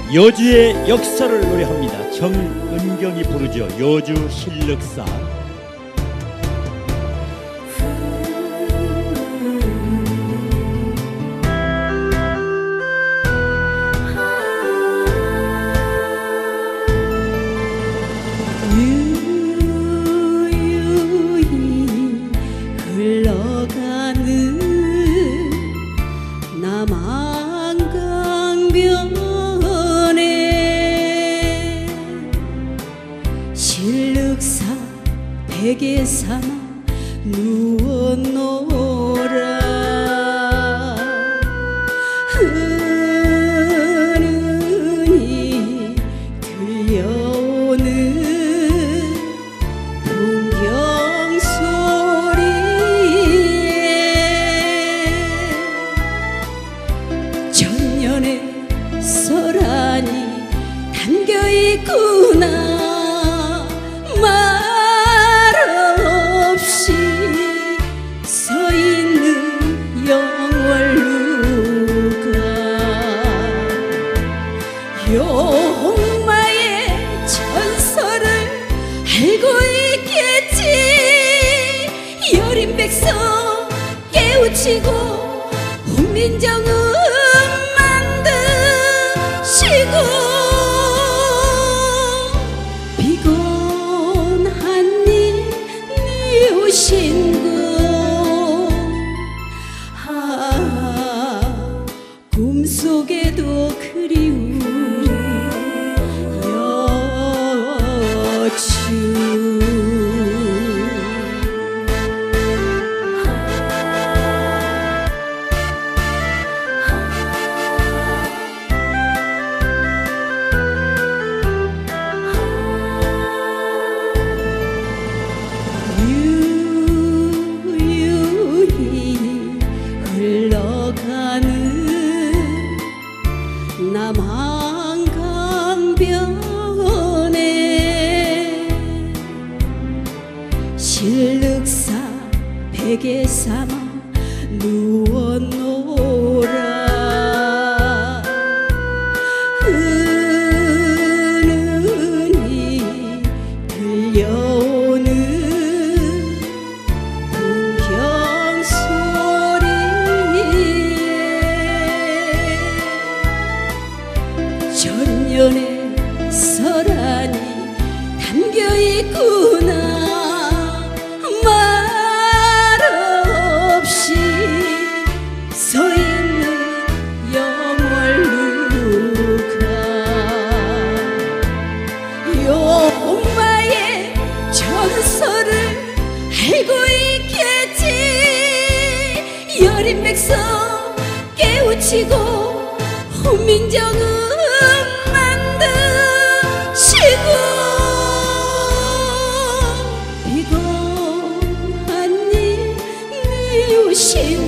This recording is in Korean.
여주의 역사를 노래합니다. 정은경이 부르죠. 여주 실륵사. 유유히 흘러가는 남한강변에 실륵사 베개 삼아 누웠노라. 흐느니 들려오는 풍경 소리에 천년의 소란이 담겨있구나. 말없이 서있는 영월루가 용마의 전설을 알고 있겠지. 여린 백성 깨우치고 훈민정음 만드시고 비건한 일 이으신 꿈속에도 그리운 여주. 유유히 흘러가는 남한강변에 실륵사 베개 삼아 누웠노라. 흐느니 들려오는 풍경 소리에 천년의 소란이 담겨있구나. 말없이 서있는 영월루가 용마의 전설을 알고 있겠지. 여린 백성 깨우치고 훈민정음 만드시고 비건한 일 이으신